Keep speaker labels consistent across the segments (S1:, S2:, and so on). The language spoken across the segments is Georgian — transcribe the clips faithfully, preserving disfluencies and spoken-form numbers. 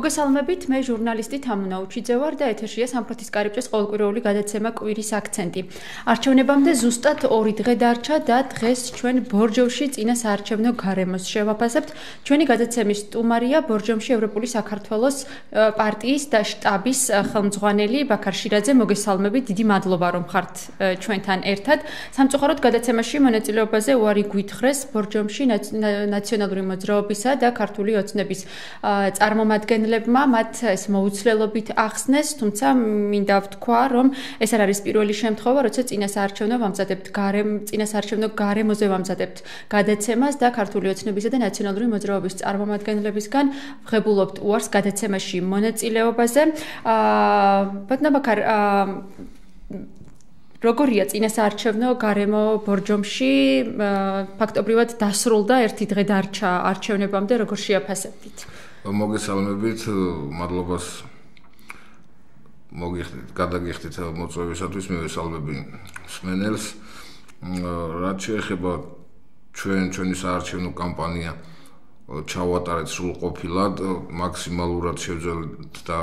S1: მოგესალმებით, მე ჟურნალისტი თამუნა უჩიძე ვარ და ეთერშია სამფრთის კარიბჭეს ყოველკვირეული გადაცემა კვირის აქცენტი. არჩევნებამდე ზუსტად ორი დღე დარჩა და დღეს ჩვენ ბორჯომში წინა საარჩევნო გარემოს შევაფასებთ. ჩვენი გადაცემის სტუმარია ბორჯომში ევროპული საქართველოს პარტიის და შტაბის ხელმძღვანელი ბაქარ შირაძე. მოგესალმებით, დიდი მადლობა რომ ხართ ჩვენთან ერთად. სამწუხაროდ გადაცემაში მონაწილეობაზე უარი გვითხრეს ბორჯომში ნაციონალური მოძრაობისა და ქართული ოცნების წარმომადგენლებმა, მათ ეს მოუცლელობით ახსნეს, თუმცა მინდა ვთქვა, რომ ეს არ არის პირველი შემთხვევა, როცა წინასაარჩევნო ვამზადებთ გარემ წინასაარჩევნო გარემოზე ვამზადებთ გადაცემას და ქართული ოცნებისა და ნაციონალური მოძრაობის წარმომადგენლებისგან ვღებულობთ უარს გადაცემაში მონაწილეობაზე. ბატონო ბაქარ, როგორია წინასაარჩევნო გარემო ბორჯომში? ფაქტობრივად დასრულდა, ერთი დღე დარჩა არჩევნებამდე, როგორ შეაფასებთ?
S2: მოგესალმებით, მადლობას მოგიხდით, გადაგიხდით მოწვევისათვის, მივესალმები მსმენელს. რაც შეეხება ჩვენ ჩვენი საარჩევნო კამპანია ჩავატარეთ სრულყოფილად, მაქსიმალურად შევძელთ და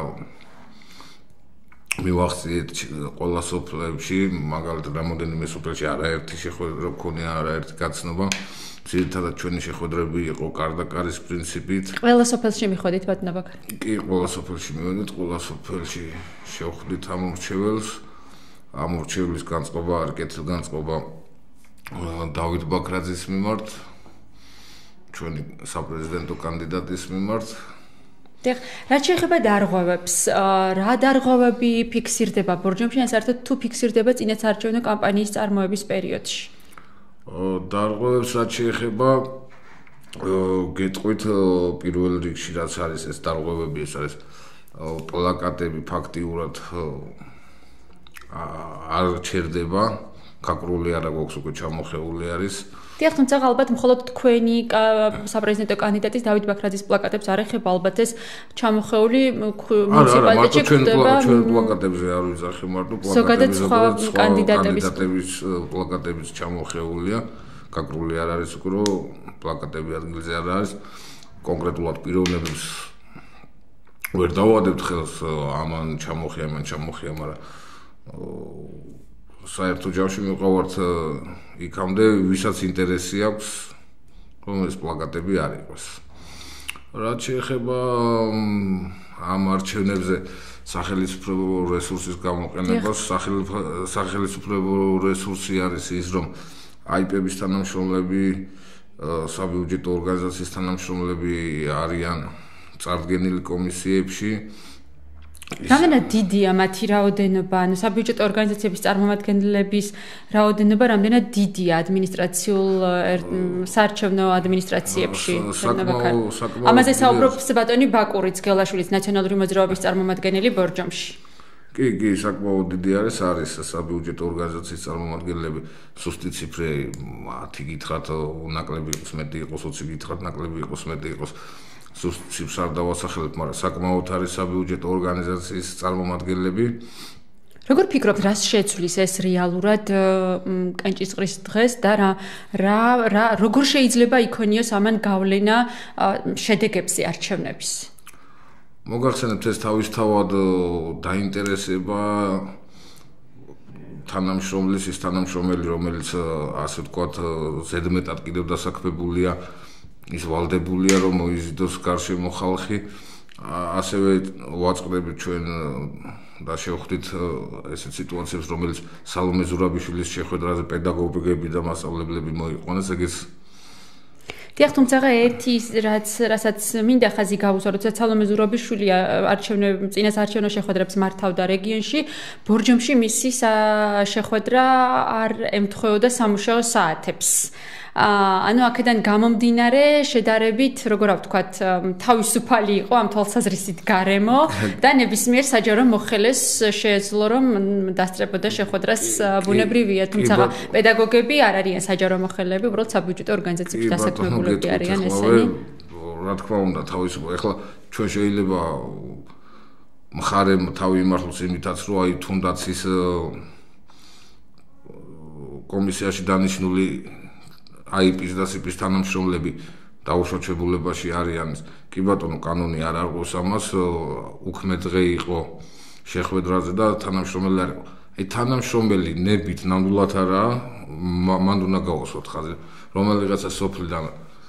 S2: მივახციეთ ყველა სოფლებში, მაგალითად რამოდენიმე სოფელში არაერთი შეხვედრა გქონია, არაერთი გაცნობა. ძირითადად ჩვენი შეხვედრები იყო კარდაკარის პრინციპით.
S1: ყველა სოფელში მიხოდით, ბატონო ბაქარ?
S2: კი, ყველა სოფელში მივედით, ყველა სოფელში შევხვდით ამორჩეველს. ამორჩევლის განწყობა, არ კეთილგანწყობა დავით ბაქრაძის მიმართ, ჩვენი საპრეზიდენტო კანდიდატის მიმართ.
S1: დიახ, რაც შეეხება დარღვევებს, რა დარღვევები ფიქსირდება ბორჯომში, ან საერთოდ თუ ფიქსირდება წინასაარჩევნო კამპანიის წარმოების პერიოდში?
S2: დარღვევებს რაც შეეხება, გეტყვით პირველ რიგში რაც არის ეს დარღვევები, ეს არის პლაკატები ფაქტიურად არ ჩერდება, გაკრული არა გვაქვს, უკვე ჩამოხეული არის.
S1: დიახ, თუმცა ალბათ მხოლოდ თქვენი საპრეზიდენტო კანდიდატის დავით ბაქრაძის პლაკატებს არ ეხება, ალბათ ეს ჩამოხეული მუნიციპალიტეტში ხდება.
S2: ჩვენ პლაკატებზე არ ვიზახე მარტო
S1: პლაკატებზე, სხვა კანდიდატების
S2: პლაკატებიც ჩამოხეულია, გაკრული არ არის უკვე, რომ პლაკატები ადგილზე არ არის. კონკრეტულად პიროვნებებს ვერ დავადებთ ხელს, ამან ჩამოხია, ამან ჩამოხია, მაგრამ საერთო ჯამში მივყავართ იქამდე, ვისაც ინტერესი აქვს, რომ ეს პლაკატები არ იყოს. რაც შეეხება ამ არჩევნებზე სახელმწიფო რესურსის გამოყენებას, სახელმწიფო რესურსი არის ის, რომ აიპების თანამშრომლები, საბიუჯეტო ორგანიზაციის თანამშრომლები არიან წარდგენილი კომისიებში.
S1: რამდენად დიდია მათი რაოდენობა, ანუ საბიუჯეტო ორგანიზაციების წარმომადგენლების რაოდენობა რამდენად დიდია ადმინისტრაციულ საარჩევნო ადმინისტრაციებში? ამაზე საუბრობს ბატონი ბაკურიც, გელაშვილის ნაციონალური მოძრაობის წარმომადგენელი ბორჯომში.
S2: კი, კი, საკმაოდ დიდი არის, არის საბიუჯეტო ორგანიზაციის წარმომადგენლები, სუსტი ციფრი ათი გითხრათ, ნაკლები იყოს, მეტი იყოს, ოცი გითხრათ, ნაკლები იყოს, მეტი იყოს. სუსტს არ დავასახელებ, მაგრამ საკმაოდ არის საბიუჯეტო ორგანიზაციის წარმომადგენლები.
S1: როგორ ფიქრობთ, რას შეცვლის ეს რეალურად კენჭისყრის დღეს და რა რა რა როგორ შეიძლება იქონიოს ამან გავლენა შედეგებზე არჩევნების?
S2: მოგახსენებთ, ეს თავისთავად დაინტერესება თანამშრომლის, ის თანამშრომელი, რომელიც ასე ვთქვათ, ზედმეტად კიდევ დასაქმებულია, ის ვალდებულია, რომ მოიზიდოს გარშემო ხალხი. ასევე ვაწყდებით ჩვენ და შევხვდით ესეთ სიტუაციებს, რომელიც სალომე ზურაბიშვილის შეხვედრაზე პედაგოგები და მასწავლებლები მოიყვანეს, ეგეც
S1: დიახ, თუმცა ერთი რაც რასაც მინდა ხაზი გავუსვა, როცა სალომე ზურაბიშვილი არჩევნებ წინასაარჩევნო შეხვედრებს მართავდა რეგიონში, ბორჯომში მისი შეხვედრა არ ემთხვეოდა სამუშაო საათებს. ანუ აქედან გამომდინარე შედარებით, როგორ ვთქვათ, თავისუფალი იყო ამ თვალსაზრისით გარემო და ნებისმიერ საჯარო მოხელეს შეეძლო რომ დასწრებოდა შეხვედრას ბუნებრივია, თუმცა პედაგოგები არ არიან საჯარო მოხელეები, უბრალოდ საბიუჯეტო ორგანიზაციებში დასაქმებულები არიან ესენი.
S2: რა თქმა უნდა, თავისუფალი. ეხლა ჩვენ შეიძლება მხარემ თავი იმართოს იმითაც, რომ აი თუნდაც ის კომისიაში დანიშნული აიპის და სიპის თანამშრომლები დაუშვებულებაში არიან. კი ბატონო, კანონი არ არყოს ამას, უქმე დღე იყო შეხვედრაზე და თანამშრომელი არ იყო. აი თანამშრომელი ნებით ნამდვილად არაა, მან უნდა გავუსვათ ხაზი, რომელიღაცა სოფლიდან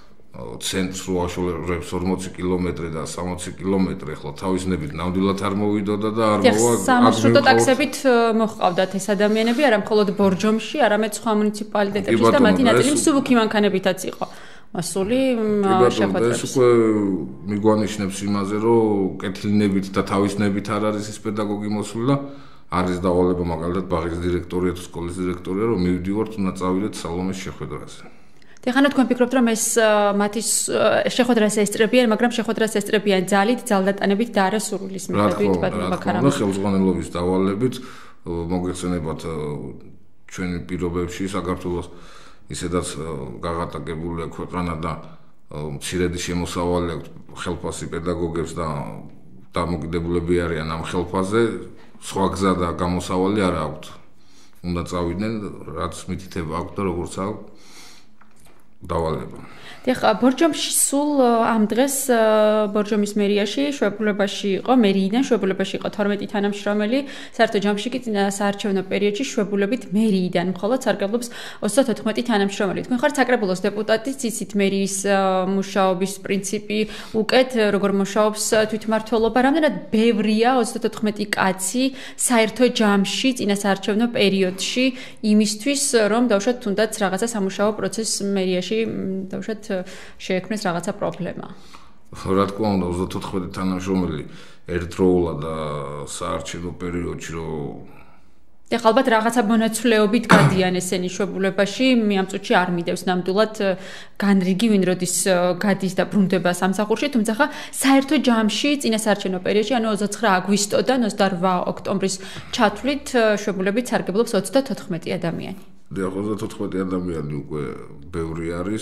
S2: ცენტრს რო აშუქებს ორმოცი კილომეტრი და სამოცი კილომეტრი, ახლა თავის ნებით ნამდვილად არ მოვიდოდა და არ მოვა.
S1: სამარშრუტო ტაქსებით მოჰყავდათ ეს ადამიანები, არა მხოლოდ ბორჯომში, არამედ სხვა მუნიციპალიტეტებში და მათი ნაწილი მსუბუქი მანქანებითაც იყო. მასული შეხვედრებს.
S2: ეს უკვე მიგვანიშნებს იმაზე, რომ კეთილნებით და თავისნებით არ არის ეს პედაგოგი მოსული და არის დავალება მაგალითად ბაღის დირექტორია თუ სკოლის დირექტორია, რომ მივდივართ უნდა წავიდეთ სალომეს შეხვედრაზე.
S1: ეხლა თქვენ ფიქრობთ, რომ ეს მათი შეხვედრას ესწრებიან, მაგრამ შეხვედრას ესწრებიან ძალით, ძალდატანებით და არა სურვილის მიხედვით, ბატონო ბაქარამა.
S2: ხელმძღვანელობის დავალებით მოგეხსენებათ ჩვენი პირობებში საქართველოს ისედაც გაღატაკებულია ქვეყანა და მცირედი შემოსავალი აქვს ხელფასი პედაგოგებს და დამოკიდებულები არიან ამ ხელფასზე, სხვა გზა და გამოსავალი არ აქვთ. უნდა წავიდნენ, რაც მითითება აქვს და როგორც აქვს დავალება.
S1: ეხლა ბორჯომში სულ ამ დღეს ბორჯომის მერიაში შვებულებაში იყო, მერიიდან შვებულებაში იყო თორმეტი თანამშრომელი, საერთო ჯამში კი საარჩევნო პერიოდში შვებულებით მერიიდან მხოლოდ სარგებლობს ოცდათოთხმეტი თანამშრომელი. თქვენ ხართ საკრებულოს დეპუტატი, ციცით მერიის მუშაობის პრინციპი, უკეთ როგორ მუშაობს თვითმმართველობა, რამდენად ბევრია ოცდათოთხმეტი კაცი საერთო ჯამში წინა საარჩევნო პერიოდში იმისთვის, რომ დავუშვათ თუნდაც რაღაცა სამუშაო პროცესს მერიაში დავუშვათ შეექმნეს რაღაცა პრობლემა.
S2: რა თქმა უნდა, ოცდათოთხმეტი თანამშრომელი ერთდროულად საარჩევნო პერიოდში რომ
S1: ეხლა ალბათ რაღაცა მონაცვლეობით გადიან ესენი შვებულებაში, მე ამ წუთში არ მიდევს ნამდვილად განრიგი ვინ როდის გადის და ბრუნდება სამსახურში, თუმცა ხა საერთო ჯამში წინა საარჩევნო პერიოდში, ანუ ოცდაცხრა აგვისტოდან ოცდარვა ოქტომბრის ჩათვლით შვებულებით სარგებლობს ოცდათოთხმეტი ადამიანი.
S2: დიახ, ოცდათოთხმეტი ადამიანი უკვე ბევრი არის.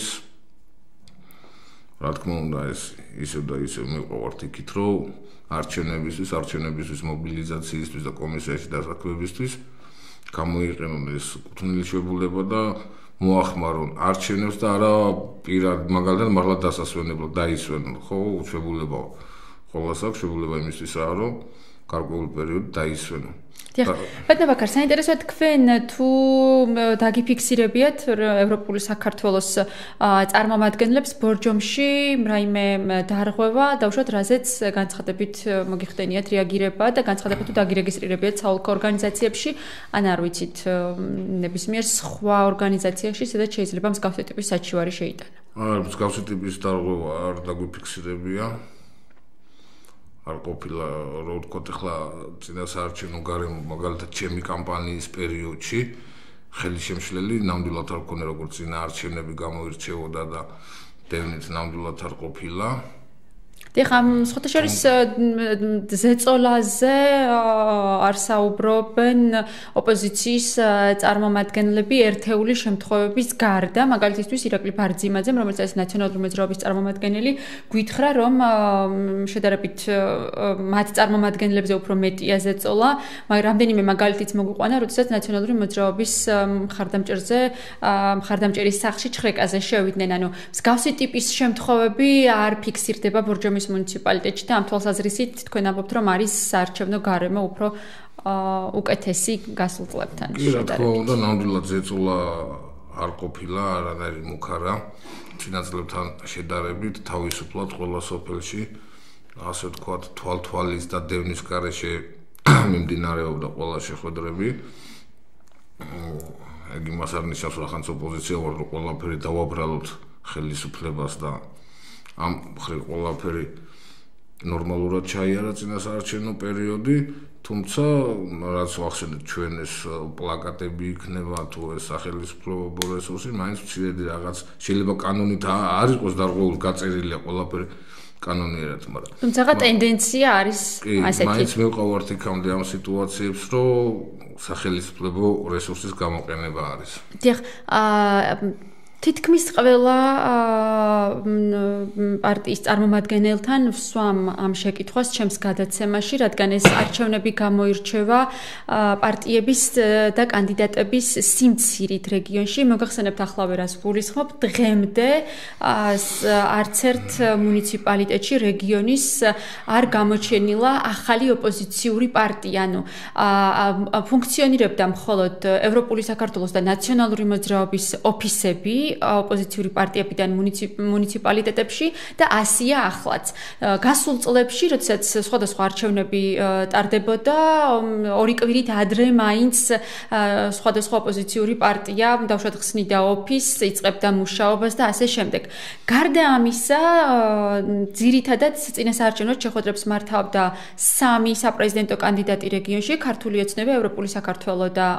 S2: რა თქმა უნდა, ეს ისევ და ისევ მივყავართ იქით, რომ არჩევნებისთვის, არჩევნებისთვის მობილიზაციისთვის და კომისიაში დასაქმებისთვის გამოიყენონ ეს კუთვნილი შვებულება და მოახმარონ არჩევნებს და არა პირად მაგალითად მართლა დასასვენებლად დაისვენონ, ხო, შვებულება ყოველას აქვს შვებულება იმისთვისაა, რომ გარკვეული პერიოდი დაისვენონ.
S1: ბატონო ბაქარ, საინტერესოა თქვენ თუ დაგიფიქსირებიათ ევროპული საქართველოს წარმომადგენლებს ბორჯომში რაიმე დარღვევა, დავუშვათ რაზეც განცხადებით მოგიხდენიათ რეაგირება და განცხადება თუ დაგირეგისტრირებიათ საოლქო ორგანიზაციებში, ან არ ვიცით ნებისმიერ სხვა ორგანიზაციაში, სადაც შეიძლება მსგავსი ტიპის საჩივარი შეიტანა.
S2: არა, მსგავსი ტიპის დარღვევა არ დაგვიფიქსირებია. არ ყოფილა, რო ვთქვათ, ახლა წინა საარჩევნო გარემო მაგალითად ჩემი კამპანიის პერიოდში ხელისშემშლელი ნამდვილად არ მქონია, როგორც წინა არჩევნები გამოირჩეოდა და დევნით ნამდვილად არ ყოფილა.
S1: ეხლა სხვათა შორის ზეწოლაზე არ საუბრობენ ოპოზიციის წარმომადგენლები ერთეული შემთხვევების გარდა, მაგალითისთვის ირაკლი ბარძიმაძემ, რომელიც არის ნაციონალური მოძრაობის წარმომადგენელი, გვითხრა, რომ შედარებით მათ წარმომადგენლებზე უფრო მეტია ზეწოლა, მაგრამ რამდენიმე მაგალითიც მოგვიყვანა, როდესაც ნაციონალური მოძრაობის მხარდამჭერზე, მხარდამჭერის სახლში ჩხრეკაზე შევიდნენ, ანუ მსგავსი ტიპის შემთხვევები არ ფიქსირდება ბორჯომის მუნიციპალიტეტში და ამ თვალსაზრისით თქვენ ამბობთ, რომ არის საარჩევნო გარემო უფრო უკეთესი გასულ წლებთან
S2: შედარებით. კი, რა თქმა უნდა, ნამდვილად ზეწოლა არ ყოფილა, არანაირი მუქარა წინა წლებთან შედარებით, თავისუფლად ყველა სოფელში, ასე ვთქვათ, თვალთვალის და დევნის გარეშე მიმდინარეობდა ყველა შეხვედრები. ეგ იმას არ ნიშნავს, რომ ახანს ოპოზიცია ვარ, რომ ყველაფერი დავაბრალოთ ხელისუფლებას და ამ მხრივ ყველაფერი ნორმალურად ჩაიარა წინა საარჩევნო პერიოდი, თუმცა რაც ვახსენეთ ჩვენ ეს პლაკატები იქნება თუ ეს სახელმწიფო რესურსი, მაინც მცირედი რაღაც შეიძლება კანონით არ იყოს დარღვეული გაწერილია ყველაფერი კანონიერად, მაგრამ
S1: თუმცა ტენდენცია არის ასეთი.
S2: მაინც მივყავართ იქამდე ამ სიტუაციებს, რომ სახელმწიფო რესურსის გამოყენება არის.
S1: დიახ, აა თითქმის ყველა პარტიის წარმომადგენელთან ვსვამ ამ შეკითხვას ჩემს გადაცემაში, რადგან ეს არჩევნები გამოირჩევა პარტიების და კანდიდატების სიმცირით რეგიონში. მოგახსენებთ ახლავე რას გულისხმობ, დღემდე არც ერთ მუნიციპალიტეტში რეგიონის არ გამოჩენილა ახალი ოპოზიციური პარტია. ანუ ფუნქციონირებდა მხოლოდ ევროპული საქართველოს და ნაციონალური მოძრაობის ოფისები ოპოზიციური პარტიებიდან მუნიციპალიტეტებში და ასია ახლაც. გასულ წლებში, როდესაც სხვადასხვა არჩევნები ტარდებოდა, ორი კვირით ადრე მაინც სხვადასხვა ოპოზიციური პარტია დავუშვათ ხსნიდა ოფისს, იწყებდა მუშაობას და ასე შემდეგ. გარდა ამისა, ძირითადად წინასაარჩევნო შეხვედრებს მართავდა სამი საპრეზიდენტო კანდიდატი რეგიონში, ქართული ოცნება, ევროპული საქართველო და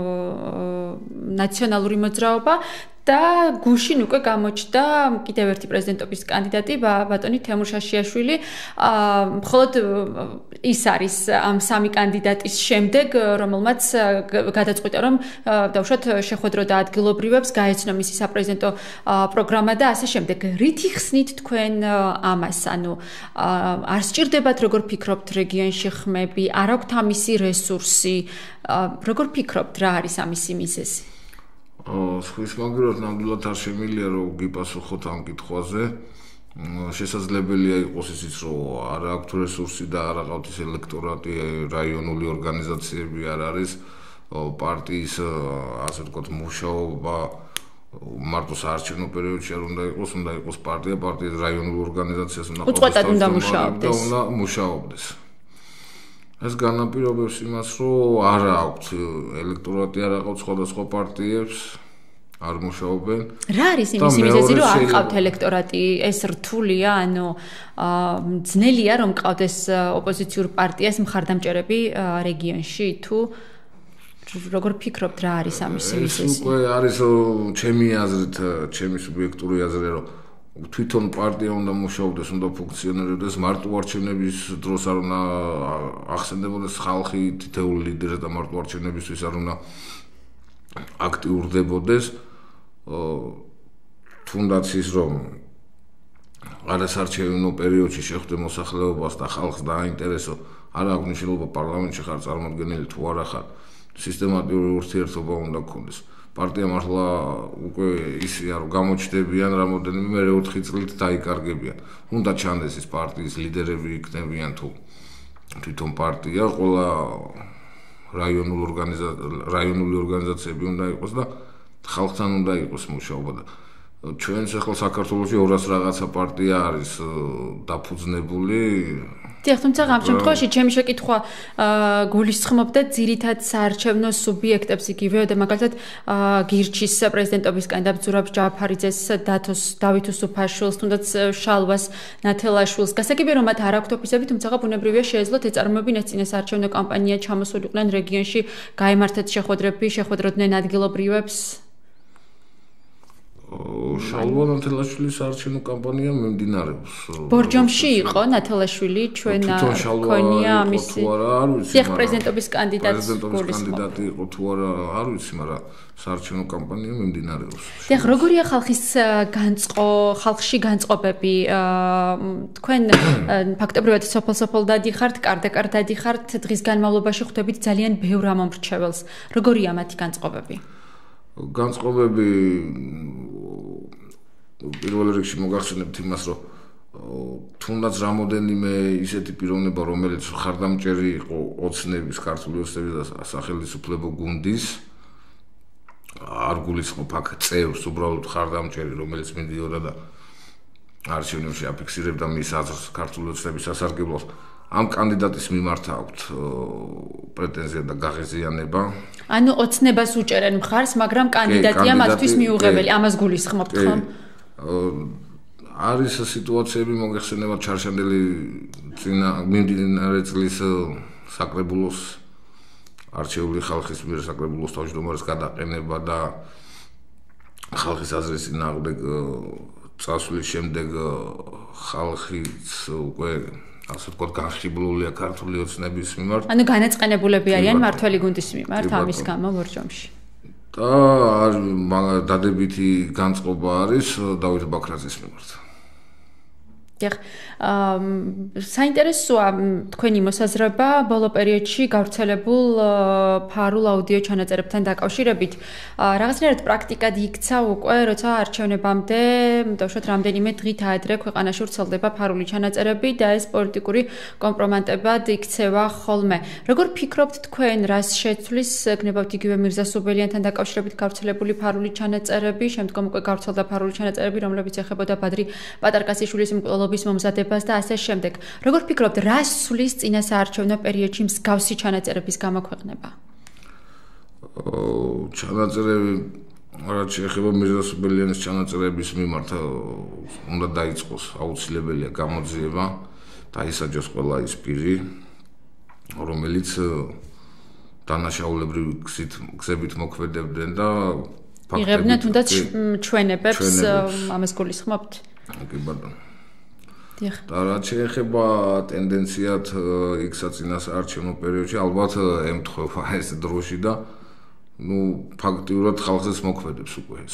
S1: ნაციონალური მოძრაობა. და გუშინ უკვე გამოჩნდა კიდევ ერთი პრეზიდენტობის კანდიდატი ბატონი თემურ შაშიაშვილი. მხოლოდ ის არის ამ სამი კანდიდატის შემდეგ, რომელმაც გადაწყვიტა, რომ დავუშვათ შეხვედრო და ადგილობრივებს გაეცნო მისი საპრეზიდენტო პროგრამა და ასე შემდეგ. რითი ხსნით თქვენ ამას? ანუ არ სჭირდებათ, როგორ ფიქრობთ, რეგიონში ხმები, არ აქვთ ამისი რესურსი? როგორ ფიქრობთ, რა არის ამისი მიზეზი?
S2: სხვის მაგალითად ნამდვილად არ შემიძლია რომ გიპასუხოთ ამ კითხვაზე. შესაძლებელია იყოს ისიც, რომ არ აქვთ რესურსი და არ აყავთ ის ელექტორატი, რაიონული ორგანიზაციები არ არის, პარტიის ასე ვთქვათ მუშაობა მარტო საარჩევნო პერიოდში არ უნდა იყოს, უნდა იყოს პარტია, პარტიის რაიონულ ორგანიზაციას უნდა
S1: უწყვეტად უნდა მუშაობდეს.
S2: უნდა მუშაობდეს. ეს განაპირობებს იმას, რომ არ აქვთ ელექტორატი, არ აყავთ სხვადასხვა პარტიებს, არ მუშაობენ.
S1: რა არის იმის მიზეზი, რომ არ ყავთ ელექტორატი? ეს რთულია, ანუ ძნელია რომ ყავდეს ოპოზიციურ პარტიას მხარდამჭერები რეგიონში, თუ როგორ ფიქრობთ, რა არის ამისი მიზეზი?
S2: ეს უკვე არის ჩემი აზრით, ჩემი სუბიექტური აზრი, რომ თვითონ პარტია უნდა მუშაობდეს, უნდა ფუნქციონირებდეს, მარტო არჩევნების დროს არ უნდა ახსენდებოდეს ხალხი, თითოეული ლიდერი და მარტო არჩევნებისთვის არ უნდა აქტიურდებოდეს. თუნდაც ის, რომ არასარჩევნო პერიოდში შეხვდე მოსახლეობას და ხალხს დააინტერესო, არ აქვს მნიშვნელობა პარლამენტში ხარ წარმოდგენილი თუ არა ხარ, სისტემატიური ურთიერთობა უნდა გქონდეს. პარტია მართლა უკვე ისია, რომ გამოჩნდებიან რამოდენიმე მერე ოთხი წლით დაიკარგებიან. უნდა ჩანდეს ის პარტიის ლიდერები იქნებიან თუ თვითონ პარტია, ყველა რაიონულ რაიონული ორგანიზაციები უნდა იყოს და ხალხთან უნდა იყოს მუშაობა და ჩვენს ახლა საქართველოში ორას რაღაცა პარტია არის დაფუძნებული.
S1: დიახ, თუმცა ამ შემთხვევაში ჩემი შეკითხვა გულისხმობდა ძირითად საარჩევნო სუბიექტებს, იგივე და მაგალითად გირჩის პრეზიდენტობის კანდიდატ ზურაბ ჯავაფარიძეს, დათოს დავით უსუფაშვილს, თუნდაც შალვას ნათელაშვილს. გასაგებია რომ მათ არ აქვთ ოფისები, თუმცა ბუნებრივია შეეძლოთ ეწარმოებინ ეს წინასაარჩევნო კამპანია, ჩამოსულიყვნენ რეგიონში, გაემართათ შეხვედრები, შეხვედროდნენ ადგილობრივებს. შალვა ნათელაშვილის საარჩევნო კამპანია მიმდინარეობს. ბორჯომში იყო ნათელაშვილი, ჩვენ ქონია მისი. დიახ, პრეზიდენტობის კანდიდატი
S2: კანდიდატი იყო თუ არა, არ ვიცი, მაგრამ საარჩევნო კამპანია მიმდინარეობს.
S1: დიახ, როგორია ხალხის განწყო, ხალხში განწყობები? თქვენ ფაქტობრივად სოფელ-სოფელ დადიხართ, კარდაკარ დადიხართ, დღის განმავლობაში ხვდებით ძალიან ბევრ ამომრჩეველს. როგორია მათი განწყობები?
S2: განწყობები პირველ რიგში მოგახსენებთ იმას, რომ თუნდაც რამოდენიმე ისეთი პიროვნება, რომელიც ხარდამჭერი იყო ოცნების, ქართული ოცნების და სახელმწიფო გუნდის, არ გულისხმობ აქ წევრს, უბრალოდ ხარდამჭერი, რომელიც მიდიოდა და არჩევნებში აფიქსირებდა მის აზრს ქართული ოცნების სასარგებლოს. ამ კანდიდატის მიმართ აქვთ პრეტენზია და გაღიზიანება.
S1: ანუ ოცნებას უჭერენ მხარს, მაგრამ კანდიდატია მათთვის მიუღებელი, ამას გულისხმობთ ხო?
S2: არის სიტუაციები მოგეხსენება ჩარშანდელი წინა მიმდინარე წლის საკრებულოს არჩეული ხალხის მიერ საკრებულოს თავმჯდომარის გადაყენება და ხალხის აზრის წინააღმდეგ წასვლის შემდეგ ხალხიც უკვე ასე ვთქვათ განხილულია ქართული ოცნების მიმართ.
S1: ანუ განაწყენებულები არიან მართველი გუნდის მიმართ ამის გამო ბორჯომში.
S2: და დადებითი განწყობა არის დავით ბაქრაძის მიმართ.
S1: დიახ, საინტერესოა თქვენი მოსაზრება ბოლო პერიოდში გავრცელებულ ფარულ აუდიო ჩანაწერებთან დაკავშირებით. რაღაცნაირად პრაქტიკად იქცა უკვე, როცა არჩევნებამდე, დავუშვათ რამდენიმე დღით ადრე ქვეყანაში ვრცელდება ფარული ჩანაწერები და ეს პოლიტიკური კომპრომატებად იქცევა ხოლმე. როგორ ფიქრობთ თქვენ, რას შეცვლის გნებავთ იგივე მირზა სუბელიანთან დაკავშირებით გავრცელებული ფარული ჩანაწერები, შემდგომ უკვე გავრცელდა ფარული ჩანაწერები, რომლებიც ეხებოდა ბადრი პატარკასიშვილის მკვლელობის მომზადებას და ასე შემდეგ. როგორ ფიქრობთ, რას ცვლის წინა საარჩევნო პერიოდში მსგავსი ჩანაწერების გამოქვეყნება?
S2: ჩანაწერები, რაც შეეხება მირზა სუბელიანის ჩანაწერების მიმართ, უნდა დაიწყოს აუცილებელია გამოძიება და ისაჯოს ყველა ის პირი, რომელიც დანაშაულებრივი გზებით მოქმედებდნენ და
S1: იღებდნენ თუნდაც ჩვენებებს, ამას გულისხმობთ?
S2: კი ბატონო. და რაც შეეხება ტენდენციად იქცა წინა საარჩევნო პერიოდში, ალბათ ემთხვევა ეს დროში და ნუ ფაქტიურად ხალხს მოქმედებს უკვე ეს.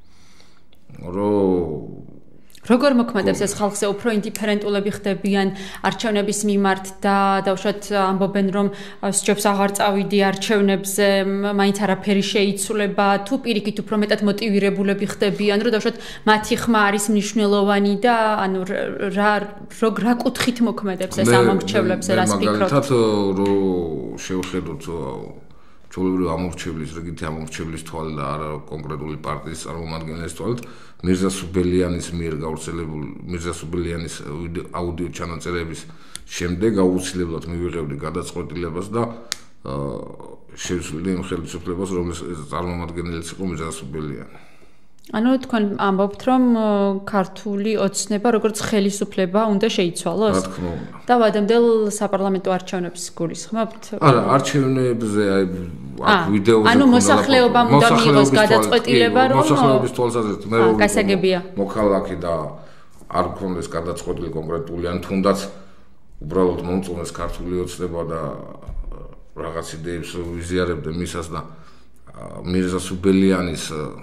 S2: რომ
S1: როგორ მოქმედებს ეს ხალხზე, უფრო ინდიფერენტულები ხდებიან არჩევნების მიმართ და დავუშვათ ამბობენ, რომ სჯობს აღარ წავიდი არჩევნებზე, მაინც არაფერი შეიცვლება, თუ პირიქით უფრო მეტად მოტივირებულები ხდებიან, რომ დავუშვათ მათი ხმა არის მნიშვნელოვანი და ანუ რა რა კუთხით მოქმედებს ეს ამორჩევლებზე, რას ფიქრობთ?
S2: მაგალითად რომ შევხედოთ ჩვეულებრივ ამორჩევლის, რიგითი ამორჩევლის თვალით და არა კონკრეტული პარტიის წარმომადგენლის თვალით, მირზა სუბელიანის მიერ გავრცელებული მირზა სუბელიანის აუდიო ჩანაწერების შემდეგ აუცილებლად მივიღებდი გადაწყვეტილებას და შევცვლი იმ ხელისუფლებას, რომელსაც წარმომადგენელიც იყო მირზა სუბელიანი.
S1: ანუ თქვენ ამბობთ, რომ ქართული ოცნება როგორც ხელისუფლება უნდა შეიცვალოს?
S2: რა თქმა უნდა.
S1: და ვადამდელ საპარლამენტო არჩევნებს გულისხმობთ?
S2: არა, არჩევნებზე აი აქ ვიდეოზე
S1: ანუ მოსახლეობამ უნდა მიიღოს გადაწყვეტილება, რომ
S2: მოსახლეობის თვალსაზრისით მე
S1: გასაგებია.
S2: მოქალაქე და არ გქონდეს გადაწყვეტილი კონკრეტული, ან თუნდაც უბრალოდ მომწონდეს ქართული ოცნება და რაღაც იდეებს ვიზიარებდნენ მისას და მირზა სუბელიანის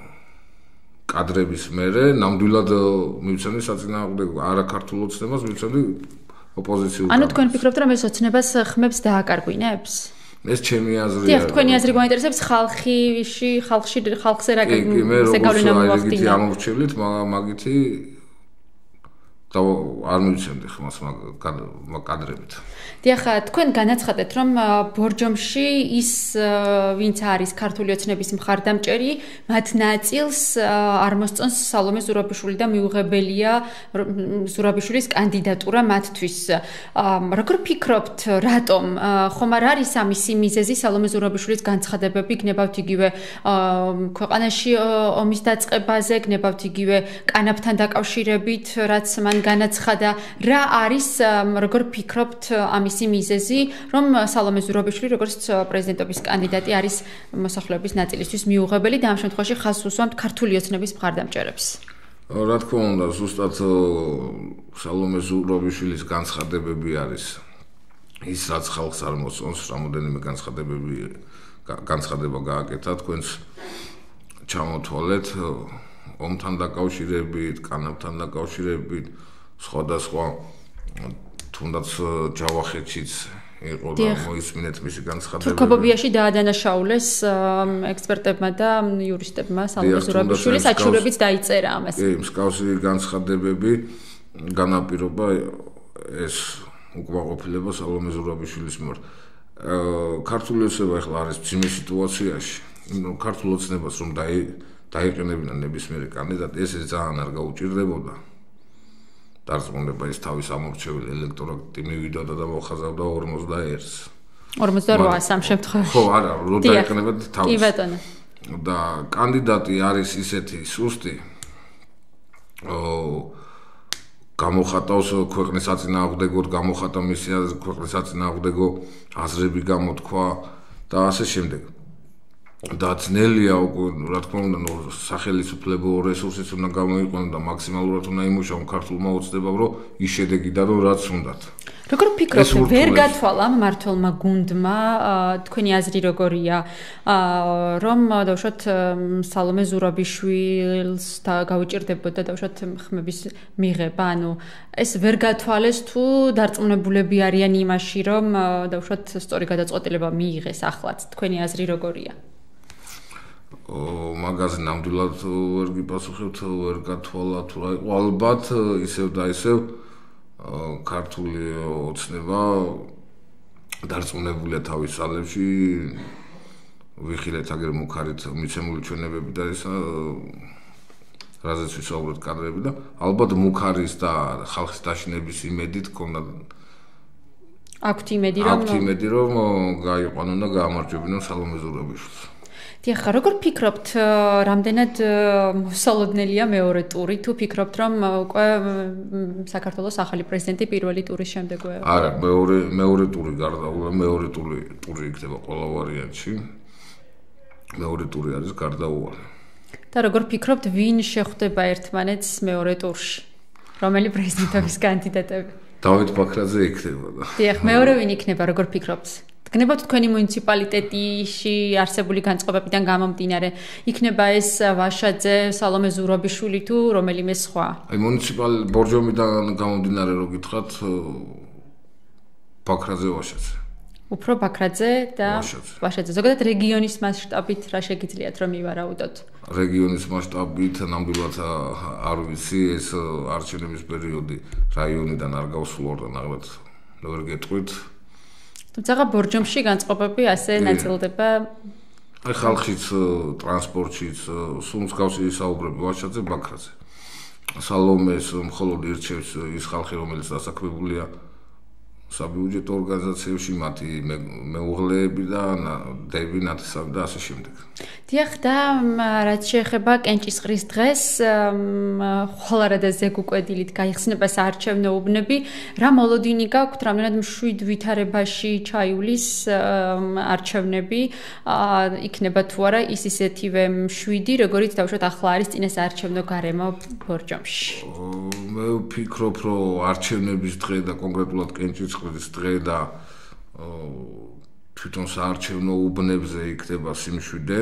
S2: კადრების მერე ნამდვილად მივცემდი საწინააღმდეგო არა ქართულ ოცნებას, მივცემდი ოპოზიციურ.
S1: ანუ თქვენ ფიქრობთ, რომ ეს ოცნებას ხმებს დააკარგვინებს?
S2: ეს ჩემი აზრია.
S1: დიახ, თქვენი აზრი გვაინტერესებს ხალხიში, ხალხში, ხალხზე რა
S2: ზეგავლენა მოახდინა. ამორჩევლით, მაგითი და არ მივცემდი ხმას მაგ კადრებით.
S1: დიახ, თქვენ განაცხადეთ, რომ ბორჯომში ის ვინც არის ქართული ოცნების მხარდამჭერი, მათ ნაწილს არ მოსწონს სალომე ზურაბიშვილი და მიუღებელია ზურაბიშვილის კანდიდატურა მათთვის. როგორ ფიქრობთ, რატომ? ხომ არ არის ამისი მიზეზი სალომე ზურაბიშვილის განცხადებები, გნებავთ იგივე ქვეყანაში ომის დაწყებაზე, გნებავთ იგივე კანაფთან დაკავშირებით, რაც მან განაცხადა, რა არის, როგორ ფიქრობთ ამისი მიზეზი, რომ სალომე ზურაბიშვილი როგორც პრეზიდენტობის კანდიდატი არის მოსახლეობის ნაწილისთვის მიუღებელი და ამ შემთხვევაში ხაზს უსვამთ ქართული ოცნების მხარდამჭერებს?
S2: რა თქმა უნდა, ზუსტად სალომე ზურაბიშვილის განცხადებები არის ის, რაც ხალხს არ მოსწონს, რამოდენიმე განცხადებები განცხადება გააკეთა, თქვენს ჩამოთვალეთ ომთან დაკავშირებით, კანაფთან დაკავშირებით, სხვადასხვა თუნდაც ჯავახეთშიც იყო და მოისმინეთ მისი განცხადებები.
S1: თურქობიაში დაადანაშაულეს ექსპერტებმა და იურისტებმა სალომე ზურაბიშვილის საჩივრებით დაიწერა ამას.
S2: კი, მსგავსი განცხადებები განაპირობა ეს უკმაყოფილება სალომე ზურაბიშვილის მიმართ. ქართული ოცნება ახლა არის მძიმე სიტუაციაში, იმიტომ ქართულ ოცნებას რომ დაიყენებინა ნებისმიერი კანდიდატი, ეს ძალიან არ გაუჭირდებოდა. დარწმუნება ის თავის ამორჩეველ ელექტორატი მივიდოდა და მოხაზავდა ორმოცდაერთს.
S1: ორმოცდაოთხს ამ შემთხვევაში.
S2: ხო, არა, რო დაიყენებათ თავის.
S1: კი ბატონო.
S2: და კანდიდატი არის ისეთი სუსტი, გამოხატავს ქვეყნის საწინააღმდეგოდ, გამოხატა მისი ქვეყნის საწინააღმდეგო აზრები გამოთქვა და ასე შემდეგ. და ძნელია უკვე რა თქმა უნდა სახელმწიფო რესურსიც უნდა გამოიყენო და მაქსიმალურად უნდა იმუშაონ ქართულმა ოცნებამ რომ ის შედეგი და რომ რაც უნდათ.
S1: როგორ ფიქრობთ ვერ გათვალა ამ მართლმა გუნდმა თქვენი აზრი როგორია რომ დავუშვათ სალომე ზურაბიშვილს და გავიჭირდებოდა დავუშვათ ხმების მიღება ანუ ეს ვერ გათვალეს თუ დარწმუნებულები არიან იმაში რომ დავუშვათ სწორი გადაწყვეტილება მიიღეს ახლაც თქვენი აზრი როგორია
S2: მაგაზე ნამდვილად ვერ გიპასუხებთ ვერ გათვალა თუ რა იყო ალბათ ისევ და ისევ ქართული ოცნება დარწმუნებულია თავის ძალებში ვიხილეთ აგერ მუქარით მიცემული ჩვენებები და ისა რაზეც ვისაუბრეთ კადრები და ალბათ მუქარის და ხალხის დაშინების იმედით ქონდა
S1: აქვთ იმედი რომ
S2: აქვთ იმედი რომ გაიყვანონ და გაამარჯვებინონ სალომე ზურაბიშვილს
S1: დიახ, როგორ ფიქრობთ, რამდენად მოსალოდნელია მეორე ტური, თუ ფიქრობთ, რომ უკვე საქართველოს ახალი პრეზიდენტი პირველი ტურის შემდეგვე?
S2: არა, მეორე მეორე ტური გარდაულა, მეორე ტური ტური იქნება ყველა ვარიანტში. მეორე ტური არის გარდაუვალი.
S1: და როგორ ფიქრობთ, ვინ შეხვდება ერთმანეთს მეორე ტურში? რომელი პრეზიდენტობის კანდიდატები?
S2: დავით ბაქრაძე იქნებოდა.
S1: დიახ, მეორე ვინ იქნება, როგორ ფიქრობთ? გნებავთ თქვენი მუნიციპალიტეტში არსებული განწყობებიდან გამომდინარე, იქნება ეს ვაშაძე, სალომე ზურაბიშვილი თუ რომელიმე სხვა?
S2: აი მუნიციპალ ბორჯომიდან გამომდინარე რო გითხრათ ბაქრაძე ვაშაძე.
S1: უფრო ბაქრაძე და ვაშაძე. ზოგადად რეგიონის მასშტაბით რა შეგიძლიათ რომ მივარაუდოთ?
S2: რეგიონის მასშტაბით ნამდვილად არ ვიცი ეს არჩევნების პერიოდი რაიონიდან არ გავსულორდა ნახეთ ვერ გეტყვით
S1: თუმცა ბორჯომში განწყობები ასე ნაწილდება
S2: აი ხალხის ტრანსპორტშიც სულ მსგავსი საუბრები ვაშაძე ბაქრაძე სალომეს მხოლოდ ირჩევს ის ხალხი რომელიც დასაქმებულია საბიუჯეტო ორგანიზაციებში მათი მეუღლეები და დები ნათესავი და ასე შემდეგ.
S1: დიახ და რაც შეეხება კენჭისყრის დღეს ხოლარა და ზეგუკვედილით გაიხსნება საარჩევნო უბნები, რა მოლოდინი გაქვთ, რამდენად მშვიდ ვითარებაში ჩაივლის არჩევნები, იქნება თუ არა ის ისეთივე მშვიდი, როგორიც დავუშვათ ახლა არის წინასაარჩევნო გარემო ბორჯომში.
S2: მე ვფიქრობ, რომ არჩევნების დღე და კონკრეტულად კენჭისყრის დღე და თვითონ საარჩევნო უბნებზე იქნება სიმშვიდე.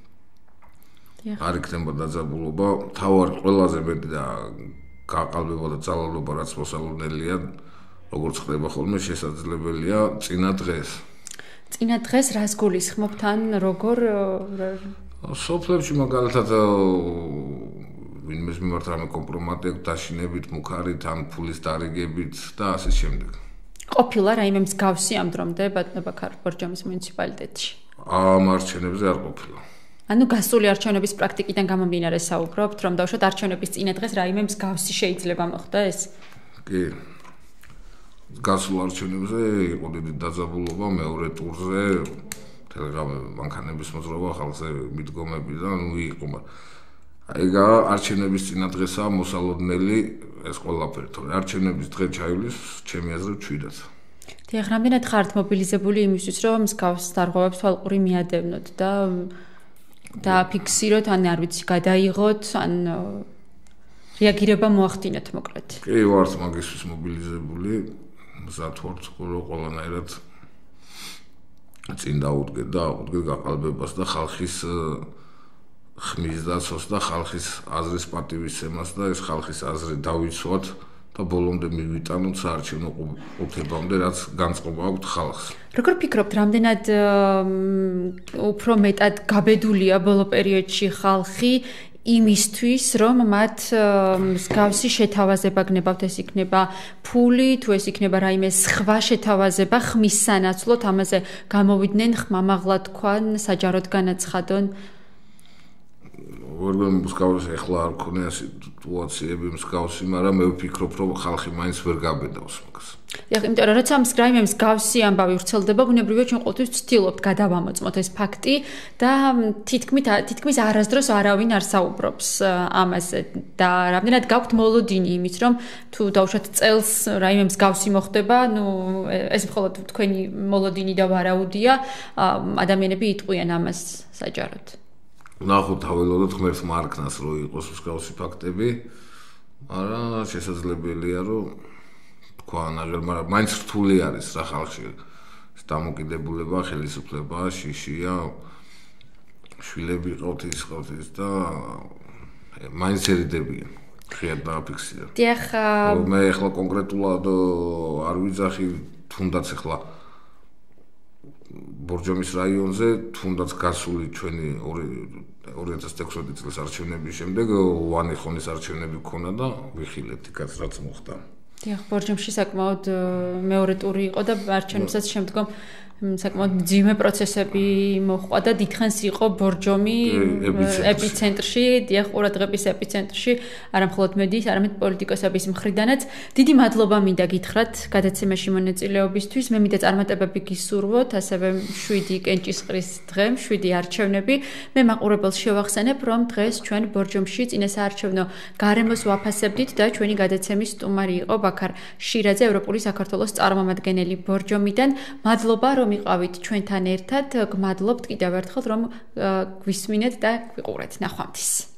S2: არ იქნება დაძაბულობა, თავარი ყველაზე მეტი და გაყალბება და ძალაობა რაც მოსალოდნელია, როგორც ხდება ხოლმე შესაძლებელია წინა დღეს.
S1: წინა დღეს რას გულისხმობთ ან როგორ
S2: სოფლებში მაგალითად ვინმეს მიმართ რამე კომპრომატი აქვს დაშინებით, მუქარით, ან ფულის დარიგებით და ასე შემდეგ.
S1: ყოფილა რაიმე მსგავსი ამ დრომდე ბატონებაქარ ბორჯომის მუნიციპალიტეტში?
S2: ამ არჩევნებზე არ ყოფილა.
S1: ანუ გასული არჩევნების პრაქტიკიდან გამომდინარე საუბრობთ, რომ დავუშვათ არჩევნების წინა დღეს რაიმე მსგავსი შეიძლება მოხდეს?
S2: კი. გასულ არჩევნებზე იყო დიდი დაძაბულობა მეორე ტურზე, თელეგრამი მანქანების მოძრაობა ხალხზე მიდგომები და ნუ იყო ეგა არჩევნების წინა დღესაა მოსალოდნელი ეს ყველაფერი, თორე არჩევნების დღე ჩაივლის, ჩემი აზრით ჩვიდად.
S1: დიახ, რამდენად ხართ მობილიზებული იმისთვის, რომ მსგავს დარღვევებს თვალყური მიადევნოთ და დააფიქსიროთ, ან არ ვიცი, გადაიღოთ, ან რეაგირება მოახდინოთ მოკლედ.
S2: კი, ვართ მაგისთვის მობილიზებული, მზად ვართ ყველანაირად წინ დაუდგეთ და აუდგეთ გაყალბებას და ხალხის ხმის დაცვას და ხალხის აზრის პატივისცემას და ეს ხალხის აზრი დავიცვათ და ბოლომდე მივიტანოთ საარჩევნო ყუთებამდე, რაც განწყობა აქვს ხალხს.
S1: როგორ ფიქრობთ, რამდენად უფრო მეტად გაბედულია ბოლო პერიოდში ხალხი იმისთვის, რომ მათ მსგავსი შეთავაზება გნებავთ, ეს იქნება ფული, თუ ეს იქნება რაიმე სხვა შეთავაზება ხმის სანაცვლოდ, ამაზე გამოვიდნენ ხმამაღლა თქვან, საჯაროდ განაცხადონ?
S2: ვერ მსგავსი ეხლა არ ქონია სიტუაციები მსგავსი, მაგრამ მე ვფიქრობ, რომ ხალხი მაინც ვერ გაბედავს მაგას.
S1: ეხლა იმიტომ რომ როცა მსგრაიმე მსგავსი ამბავი ვრცელდება, ბუნებრივია ჩვენ ყოველთვის ვცდილობთ გადავამოწმოთ ეს ფაქტი და თითქმით თითქმის არასდროს არავინ არ საუბრობს ამაზე და რამდენად გაქვთ მოლოდინი იმის რომ თუ დავუშვათ წელს რაიმე მსგავსი მოხდება, ნუ ეს მხოლოდ თქვენი მოლოდინი და ვარაუდია, ადამიანები იტყვიან ამას საჯაროდ.
S2: ნახოთ თაველოდოთ ღმერთს მარკნას რო იყოს მსგავსი ფაქტები, მაგრამ შესაძლებელია რომ თქვა ნაღერ, მაგრამ მაინც რთული არის რა ხალხში დამოკიდებულება, ხელისუფლება, შიშია, შვილები ყავთ ის ყავთ ის და მაინც ერიდებიან. ხიად დააფიქსირა.
S1: დიახ,
S2: მე ახლა კონკრეტულად არ ვიძახი, თუნდაც ახლა ბორჯომის რაიონზე, თუნდაც გასული ჩვენი ორი ათას ექვსმეტი წლის არჩევნების შემდეგ ვანი ხონის არჩევნები გქონა და ვიხილეთ იქაც რაც მოხდა.
S1: დიახ, ბორჯომში საკმაოდ მეორე ტური იყო და არჩევნებსაც შემდგომ საკმაოდ მძიმე პროცესები მოხდა და დიდხანს იყო ბორჯომი ეპიცენტრში, დიახ, ყურადღების ეპიცენტრში, არა მხოლოდ მედიის, არამედ პოლიტიკოსების მხრიდანაც. დიდი მადლობა მინდა გითხრათ გადაცემაში მონაწილეობისთვის. მე მინდა წარმატებები გისურვოთ, ასევე შვიდი კენჭისყრის დღე, შვიდი არჩევნები. მე მაყურებელს შევახსენებ, რომ დღეს ჩვენ ბორჯომში წინასაარჩევნო გარემოს ვაფასებდით და ჩვენი გადაცემის სტუმარი იყო ბაქარ შირაძე, ევროპული საქართველოს წარმომადგენელი ბორჯომიდან. მადლობა რომ იყავით ჩვენთან ერთად. გმადლობთ კიდევ ერთხელ რომ გვისმინეთ და გვიყურეთ. ნახვამდის.